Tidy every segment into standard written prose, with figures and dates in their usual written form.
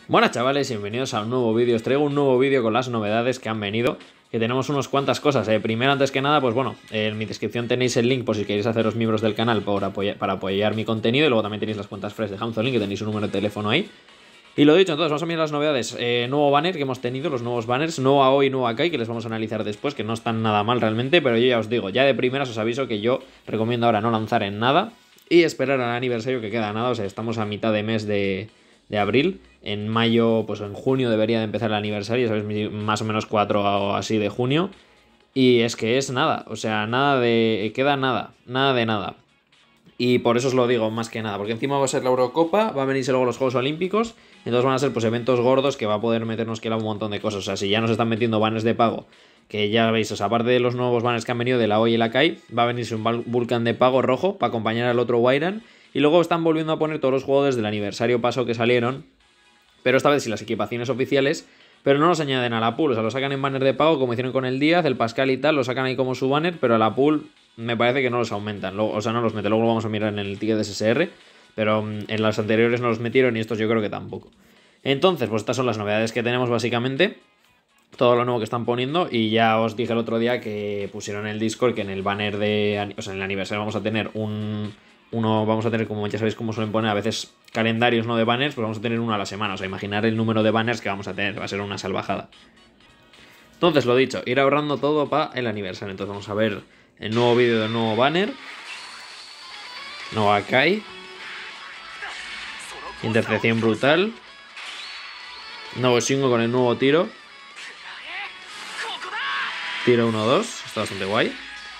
Buenas chavales, bienvenidos a un nuevo vídeo. Os traigo un nuevo vídeo con las novedades que han venido, que tenemos unas cuantas cosas. Primero, antes que nada, pues bueno, en mi descripción tenéis el link por si queréis haceros miembros del canal para apoyar mi contenido. Y luego también tenéis las cuentas fresh de Hamzolin, que tenéis un número de teléfono ahí. Y lo dicho, entonces vamos a mirar las novedades. Nuevo banner que hemos tenido, los nuevos banners, nuevo AOI y nuevo Akai, que les vamos a analizar después, que no están nada mal realmente, pero yo ya os digo, ya de primeras os aviso que yo recomiendo ahora no lanzar en nada y esperar al aniversario, que queda nada. O sea, estamos a mitad de mes de abril. En mayo, pues en junio debería de empezar el aniversario, ¿sabes? Más o menos 4 o así de junio. Y es que es nada, o sea, nada de... queda nada, nada de nada. Y por eso os lo digo más que nada, porque encima va a ser la Eurocopa, va a venirse luego los Juegos Olímpicos, entonces van a ser pues eventos gordos que va a poder meternos que un montón de cosas. O sea, si ya nos están metiendo banners de pago, que ya veis, o sea, aparte de los nuevos banners que han venido de la OI y la Kai, va a venirse un Vulcan de pago rojo para acompañar al otro Wyran. Y luego están volviendo a poner todos los juegos desde el aniversario pasado que salieron, pero esta vez sí las equipaciones oficiales, pero no los añaden a la pool. O sea, lo sacan en banner de pago como hicieron con el Díaz, el Pascal y tal, lo sacan ahí como su banner, pero a la pool me parece que no los aumentan. Luego, o sea, no los meten, luego lo vamos a mirar en el ticket de SSR, pero en las anteriores no los metieron y estos yo creo que tampoco. Entonces, pues estas son las novedades que tenemos básicamente, todo lo nuevo que están poniendo. Y ya os dije el otro día que pusieron en el Discord que en el banner de... o sea, en el aniversario vamos a tener vamos a tener, como ya sabéis cómo suelen poner a veces calendarios, no de banners, pues vamos a tener uno a la semana. O sea, imaginar el número de banners que vamos a tener, va a ser una salvajada. Entonces, lo dicho, ir ahorrando todo para el aniversario. Entonces vamos a ver el nuevo vídeo del nuevo banner. Nuevo Akai. Intercepción brutal. Nuevo Shingo con el nuevo tiro. Tiro 1-2, está bastante guay.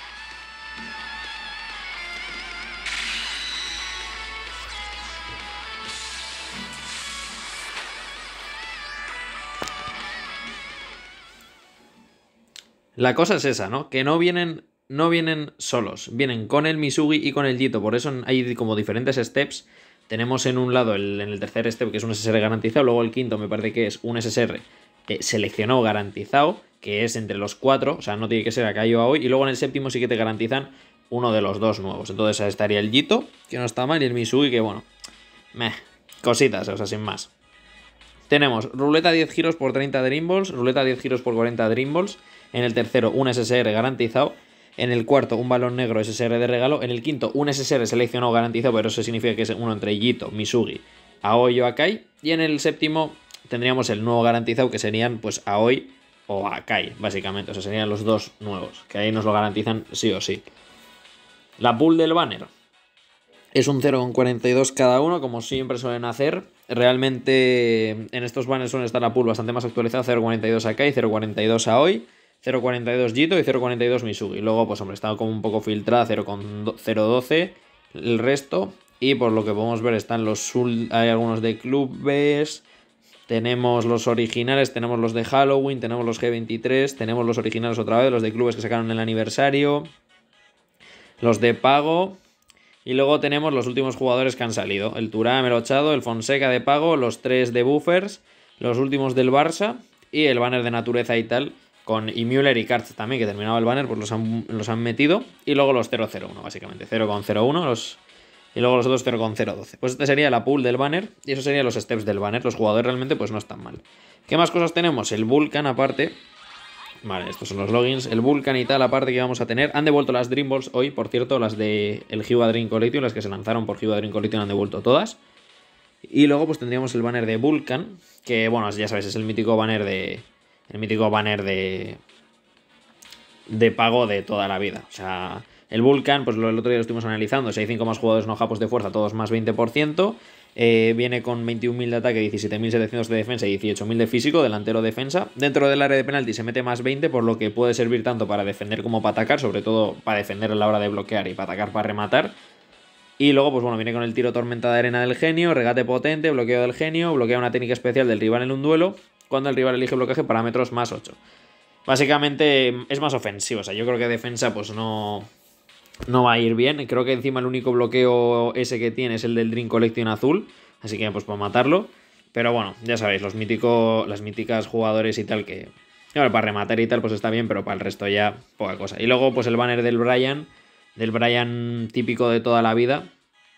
La cosa es esa, ¿no? Que no vienen solos, vienen con el Misugi y con el Jito. Por eso hay como diferentes steps. Tenemos en un lado, en el tercer step, que es un SSR garantizado. Luego el quinto me parece que es un SSR seleccionado garantizado, que es entre los 4. O sea, no tiene que ser Akai o Aoi. Y luego en el séptimo sí que te garantizan uno de los 2 nuevos. Entonces ahí estaría el Jito, que no está mal, y el Misugi, que bueno, cositas, o sea, sin más. Tenemos ruleta 10 giros por 30 Dream Balls, ruleta 10 giros por 40 Dream Balls. En el tercero, un SSR garantizado. En el cuarto, un balón negro SSR de regalo. En el quinto, un SSR seleccionado garantizado, pero eso significa que es uno entre Jito, Misugi, Aoi o Akai. Y en el séptimo tendríamos el nuevo garantizado, que serían pues Aoi o Akai, básicamente. O sea, serían los dos nuevos, que ahí nos lo garantizan sí o sí. La pool del banner es un 0,42 cada uno, como siempre suelen hacer. Realmente en estos banners suele estar la pool bastante más actualizada. 0,42 Akai, 0,42 Aoi, 0,42 Jito y 0,42 Misugi. Luego, pues hombre, está como un poco filtrada, 0,012 el resto. Y por lo que podemos ver están hay algunos de clubes. Tenemos los originales, tenemos los de Halloween, tenemos los G23, tenemos los originales otra vez, los de clubes que sacaron en el aniversario, los de pago. Y luego tenemos los últimos jugadores que han salido. El Thuram, el Ochado, el Fonseca de pago, los 3 de buffers, los últimos del Barça y el banner de naturaleza y tal. Y Müller y Karts también, que terminaba el banner, pues los han metido. Y luego los 001, básicamente. 0,01 y luego los otros 0,012. Pues este sería la pool del banner y eso serían los steps del banner. Los jugadores realmente pues no están mal. ¿Qué más cosas tenemos? El Vulcan aparte. Vale, estos son los logins. El Vulcan y tal, aparte que vamos a tener. Han devuelto las Dream Balls hoy, por cierto, las de el Hyuga Dream Collection, las que se lanzaron por Hyuga Dream Collection han devuelto todas. Y luego pues tendríamos el banner de Vulcan, que bueno, ya sabéis, es el mítico banner de... de pago de toda la vida. O sea, el Vulcan, pues el otro día lo estuvimos analizando. Si hay 5 más jugadores no japos de fuerza, todos más 20%. Viene con 21.000 de ataque, 17.700 de defensa y 18.000 de físico, delantero defensa. Dentro del área de penalti se mete más 20, por lo que puede servir tanto para defender como para atacar, sobre todo para defender a la hora de bloquear y para atacar para rematar. Y luego, pues bueno, viene con el tiro tormenta de arena del genio, regate potente, bloqueo del genio, bloquea una técnica especial del rival en un duelo, cuando el rival elige bloqueaje, parámetros más 8. Básicamente es más ofensivo, o sea, yo creo que defensa pues no va a ir bien. Creo que encima el único bloqueo ese que tiene es el del Dream Collection azul, así que pues para matarlo. Pero bueno, ya sabéis, las míticas jugadores y tal que... Bueno, para rematar y tal pues está bien, pero para el resto ya poca cosa. Y luego pues el banner del Brian típico de toda la vida,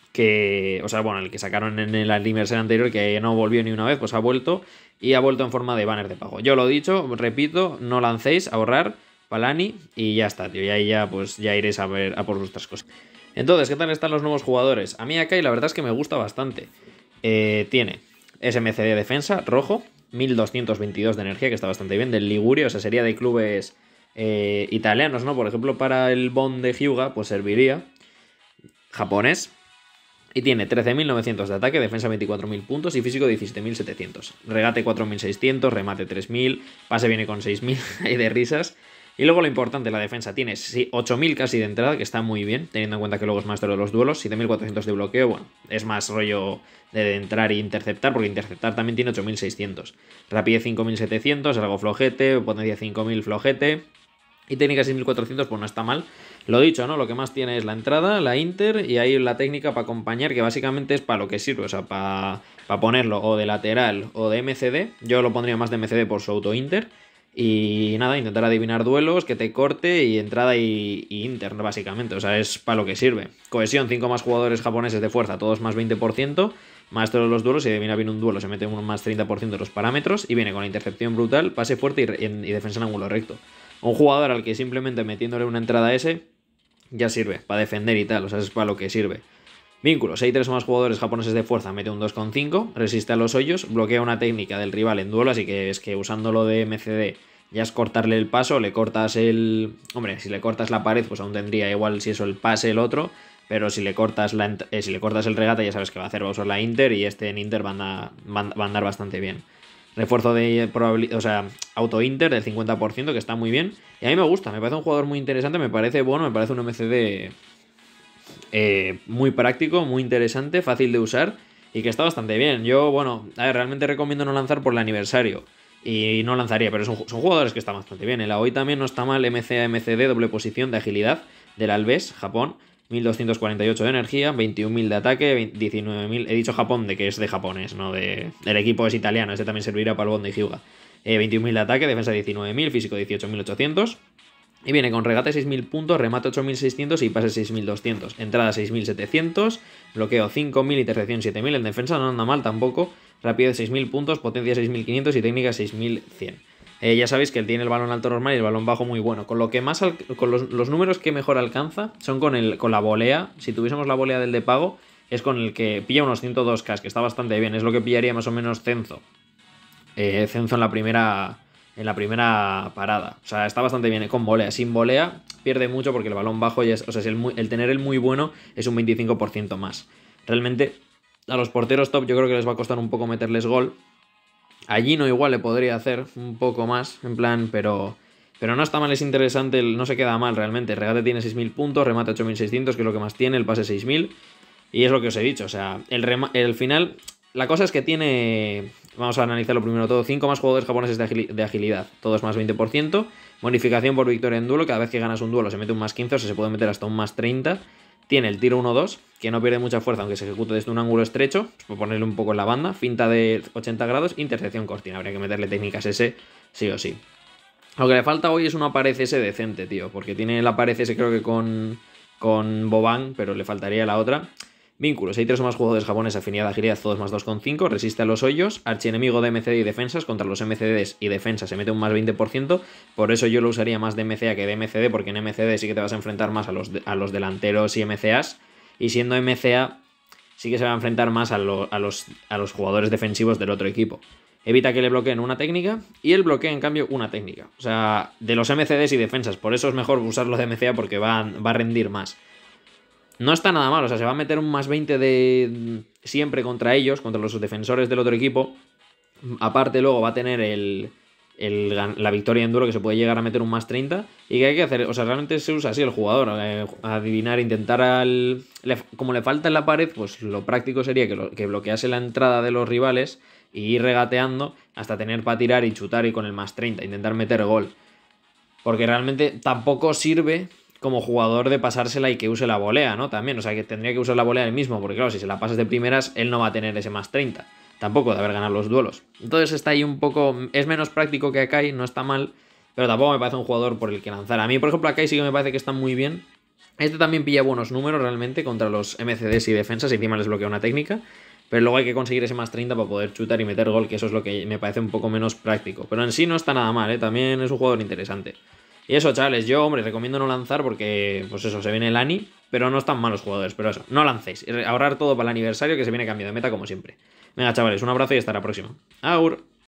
que, o sea, bueno, el que sacaron en el aniversario anterior, que no volvió ni una vez, pues ha vuelto, y ha vuelto en forma de banner de pago. Yo lo he dicho, repito, no lancéis, ahorrar, Palani, y ya está, tío, y ahí ya, pues, ya iréis a ver a por vuestras cosas. Entonces, ¿qué tal están los nuevos jugadores? A mí Akai la verdad es que me gusta bastante. Tiene SMC de defensa, rojo, 1222 de energía, que está bastante bien, del Liguria, o sea, sería de clubes italianos, ¿no? Por ejemplo, para el Bond de Hyuga, pues serviría. Japonés. Y tiene 13.900 de ataque, defensa 24.000 puntos y físico 17.700. Regate 4.600, remate 3.000, pase viene con 6.000, hay de risas. Y luego lo importante, la defensa tiene 8.000 casi de entrada, que está muy bien, teniendo en cuenta que luego es maestro de los duelos, 7.400 de bloqueo, bueno, es más rollo de entrar e interceptar, porque interceptar también tiene 8.600. Rapidez 5.700, algo flojete, potencia 5.000 flojete. Y técnica 6400, pues no está mal. Lo dicho, ¿no? Lo que más tiene es la entrada, la inter y ahí la técnica para acompañar, que básicamente es para lo que sirve, o sea, para ponerlo o de lateral o de MCD. Yo lo pondría más de MCD por su auto-inter. Y nada, intentar adivinar duelos, que te corte y entrada y inter, básicamente. O sea, es para lo que sirve. Cohesión, 5 más jugadores japoneses de fuerza, todos más 20%. Maestro de los duelos, si adivina bien un duelo, se mete un más 30% de los parámetros. Y viene con intercepción brutal, pase fuerte y defensa en ángulo recto. Un jugador al que simplemente metiéndole una entrada S ya sirve, para defender y tal, o sea, es para lo que sirve. Vínculos, hay 3 o más jugadores japoneses de fuerza, mete un 2,5, resiste a los hoyos, bloquea una técnica del rival en duelo, así que es que usándolo de MCD ya es cortarle el paso, le cortas el... Hombre, si le cortas la pared, pues aún tendría igual si eso el pase el otro, pero si le cortas el regate ya sabes que va a hacer, va a usar la Inter y este en Inter va a andar bastante bien. Refuerzo de probabilidad, o sea, auto-inter del 50%, que está muy bien. Y a mí me gusta, me parece un jugador muy interesante, me parece bueno, me parece un MCD muy práctico, muy interesante, fácil de usar y que está bastante bien. Yo, bueno, a ver, realmente recomiendo no lanzar por el aniversario. Y no lanzaría, pero son jugadores que están bastante bien. El Aoi también no está mal, MCA, MCD, doble posición de agilidad del Alves, Japón. 1248 de energía, 21.000 de ataque, 19.000. He dicho Japón de que es de japonés, no de. El equipo es italiano, este también servirá para el Bond de Hyuga. 21.000 de ataque, defensa 19.000, físico 18.800. Y viene con regate 6.000 puntos, remate 8.600 y pase 6.200. Entrada 6.700, bloqueo 5.000, intercepción 7.000. En defensa no anda mal tampoco. Rapidez 6.000 puntos, potencia 6.500 y técnica 6.100. Ya sabéis que él tiene el balón alto normal y el balón bajo muy bueno. Con lo que más con los números que mejor alcanza son con la volea. Si tuviésemos la volea del de pago, es con el que pilla unos 102k, que está bastante bien. Es lo que pillaría más o menos Cenzo. Cenzo en la primera parada. O sea, está bastante bien con volea. Sin volea pierde mucho porque el balón bajo ya es, o sea, el tener el muy bueno es un 25% más. Realmente a los porteros top yo creo que les va a costar un poco meterles gol. Allí no igual le podría hacer un poco más, en plan, pero no está mal, es interesante, no se queda mal realmente. El regate tiene 6.000 puntos, remate 8.600, que es lo que más tiene, el pase 6.000. Y es lo que os he dicho, o sea, el final, la cosa es que tiene, vamos a analizarlo primero todo, 5 más jugadores japoneses de agilidad, todos más 20%. Bonificación por victoria en duelo, cada vez que ganas un duelo se mete un más 15, o sea, se puede meter hasta un más 30. Tiene el tiro 1-2, que no pierde mucha fuerza aunque se ejecute desde un ángulo estrecho, por ponerle un poco en la banda, finta de 80 grados, intercepción cortina, habría que meterle técnicas S sí o sí. Lo que le falta hoy es una pared S decente, tío, porque tiene la pared S creo que con Boban, pero le faltaría la otra. Vínculos, hay 3 o más jugadores japoneses, afinidad, agilidad, todos más 2,5, resiste a los hoyos, archienemigo de MCD y defensas, contra los MCDs y defensas se mete un más 20%, por eso yo lo usaría más de MCA que de MCD, porque en MCD sí que te vas a enfrentar más a los delanteros y MCAs, y siendo MCA sí que se va a enfrentar más a los jugadores defensivos del otro equipo. Evita que le bloqueen una técnica y él bloquea en cambio una técnica, o sea, de los MCDs y defensas, por eso es mejor usarlo de MCA porque va a rendir más. No está nada mal, o sea, se va a meter un más 20 de siempre contra ellos, contra los defensores del otro equipo. Aparte luego va a tener la victoria en duelo, que se puede llegar a meter un más 30. Y que hay que hacer, o sea, realmente se usa así el jugador, adivinar, intentar como le falta en la pared, pues lo práctico sería que bloquease la entrada de los rivales y ir regateando hasta tener para tirar y chutar y con el más 30, intentar meter gol. Porque realmente tampoco sirve como jugador de pasársela y que use la volea, ¿no? También, o sea, que tendría que usar la volea él mismo, porque claro, si se la pasas de primeras, él no va a tener ese más 30, tampoco de haber ganado los duelos. Entonces está ahí un poco, es menos práctico que Akai, no está mal, pero tampoco me parece un jugador por el que lanzar. A mí, por ejemplo, Akai sí que me parece que está muy bien, Este también pilla buenos números realmente contra los MCDs y defensas y encima les bloquea una técnica. Pero luego hay que conseguir ese más 30 para poder chutar y meter gol, que eso es lo que me parece un poco menos práctico. Pero en sí no está nada mal, ¿eh? También es un jugador interesante. Y eso, chavales, yo, hombre, recomiendo no lanzar porque, pues eso, se viene el ANI, pero no están malos jugadores, pero eso, no lancéis. Ahorrar todo para el aniversario que se viene cambio de meta como siempre. Venga, chavales, un abrazo y hasta la próxima. Agur.